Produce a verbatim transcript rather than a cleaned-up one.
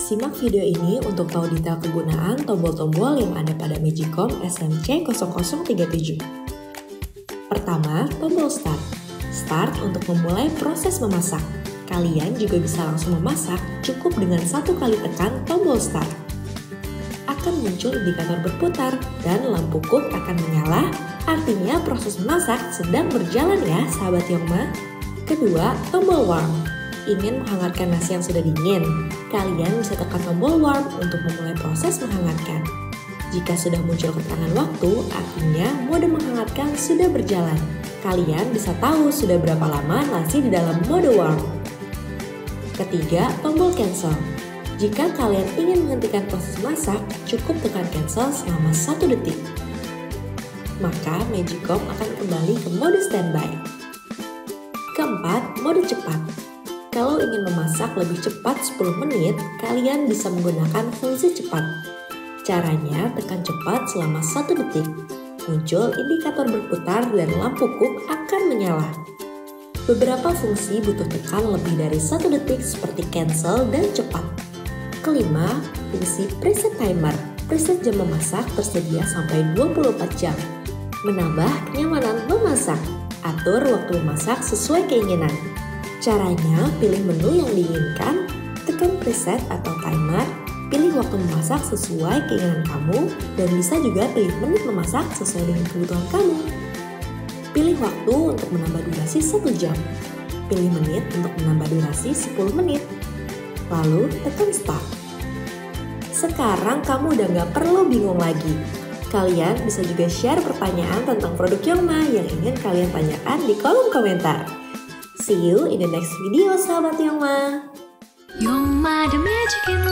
Simak video ini untuk tahu detail kegunaan tombol-tombol yang ada pada Magicom S M C nol nol tiga tujuh. Pertama, tombol Start. Start untuk memulai proses memasak. Kalian juga bisa langsung memasak cukup dengan satu kali tekan tombol Start. Akan muncul indikator berputar dan lampu cook akan menyala, artinya proses memasak sedang berjalan ya sahabat Yongma. Kedua, tombol Warm. Ingin menghangatkan nasi yang sudah dingin, kalian bisa tekan tombol Warm untuk memulai proses menghangatkan. Jika sudah muncul keterangan waktu, artinya mode menghangatkan sudah berjalan. Kalian bisa tahu sudah berapa lama nasi di dalam mode Warm. Ketiga, tombol Cancel. Jika kalian ingin menghentikan proses masak, cukup tekan Cancel selama satu detik. Maka Magicom akan kembali ke mode standby. Keempat, mode cepat. Kalau ingin memasak lebih cepat sepuluh menit, kalian bisa menggunakan fungsi cepat. Caranya, tekan cepat selama satu detik. Muncul indikator berputar dan lampu cook akan menyala. Beberapa fungsi butuh tekan lebih dari satu detik seperti cancel dan cepat. Kelima, fungsi preset timer. Preset jam memasak tersedia sampai dua puluh empat jam. Menambah kenyamanan memasak. Atur waktu memasak sesuai keinginan. Caranya, pilih menu yang diinginkan, tekan preset atau timer, pilih waktu memasak sesuai keinginan kamu, dan bisa juga pilih menit memasak sesuai dengan kebutuhan kamu. Pilih waktu untuk menambah durasi satu jam. Pilih menit untuk menambah durasi sepuluh menit. Lalu tekan start. Sekarang kamu udah gak perlu bingung lagi. Kalian bisa juga share pertanyaan tentang produk Yongma yang ingin kalian tanyakan di kolom komentar. See you in the next video sahabat Yongma. Yongma, the magic in